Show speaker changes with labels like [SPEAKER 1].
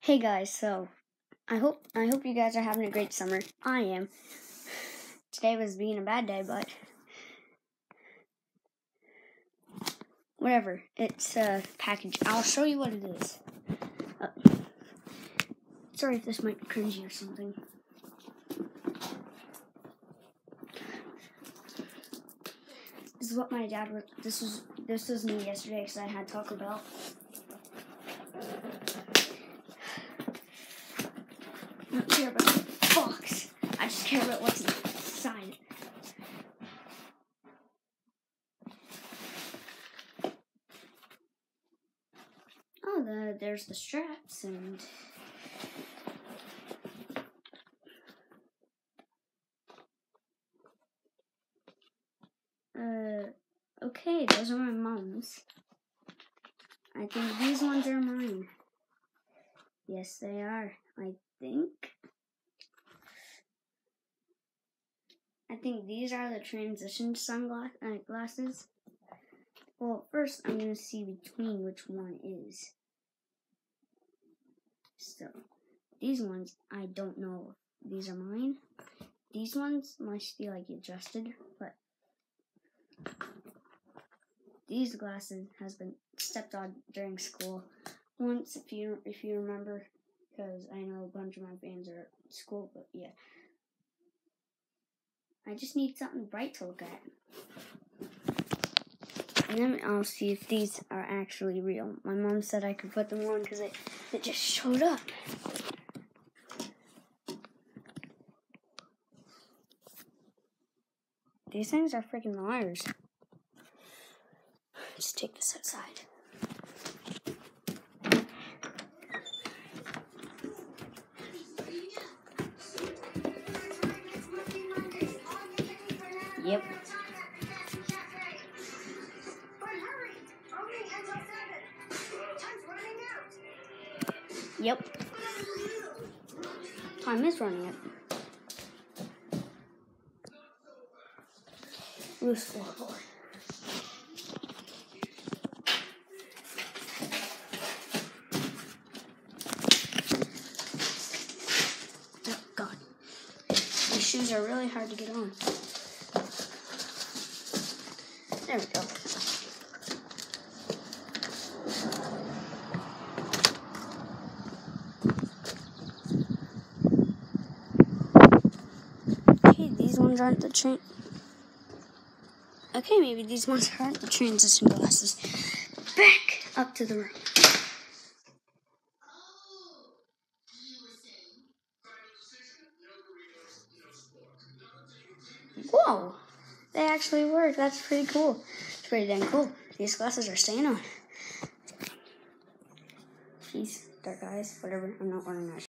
[SPEAKER 1] Hey guys, so I hope you guys are having a great summer. I am. Today was being a bad day, but whatever. It's a package. I'll show you what it is. Sorry if this might be cringy or something. This is what my dad was. This was me yesterday because I had Taco Bell. I don't care about the box. I just care about what's inside. Oh, there's the straps and okay, those are my mom's. I think these ones are mine. Yes, they are. I think these are the transition sunglasses. Well, first I'm going to see between which one is. So, these ones, I don't know if these are mine. These ones must be like adjusted, but these glasses has been stepped on during school once, if you remember, because I know a bunch of my fans are at school, but yeah. I just need something bright to look at. And then I'll see if these are actually real. My mom said I could put them on because it just showed up. These things are freaking liars. Just take this outside. Yep. Yep. Time is running out. Loose floorboard. Oh God. These shoes are really hard to get on. There we go. Okay, these ones aren't the train. Okay, maybe these ones aren't the transition glasses. Back up to the room. Whoa! They actually work. That's pretty cool. It's pretty dang cool. These glasses are staying on. Peace, dark eyes, whatever. I'm not wearing that.